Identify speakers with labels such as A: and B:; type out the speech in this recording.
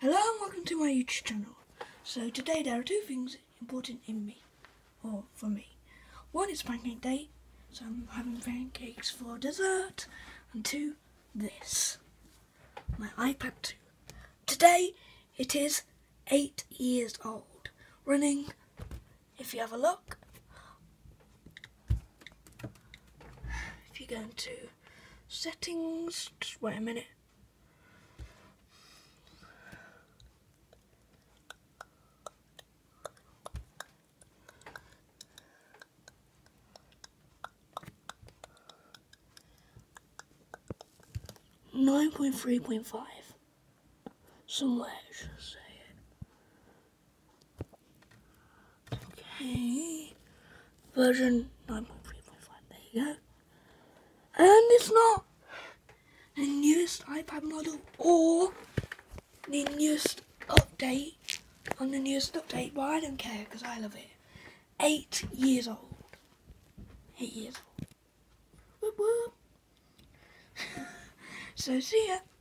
A: Hello and welcome to my YouTube channel. So today there are two things important for me. One is pancake day, so I'm having pancakes for dessert, and two, this, my iPad 2. Today it is 8 years old, running, if you have a look, if you go into settings, just wait a minute. Nine 9.3.5. Somewhere I should say it. Okay. Version 9.3.5. There you go. And it's not the newest iPad model or the newest update on the newest update, but I don't care because I love it. 8 years old. 8 years old. Whoop whoop. So see ya.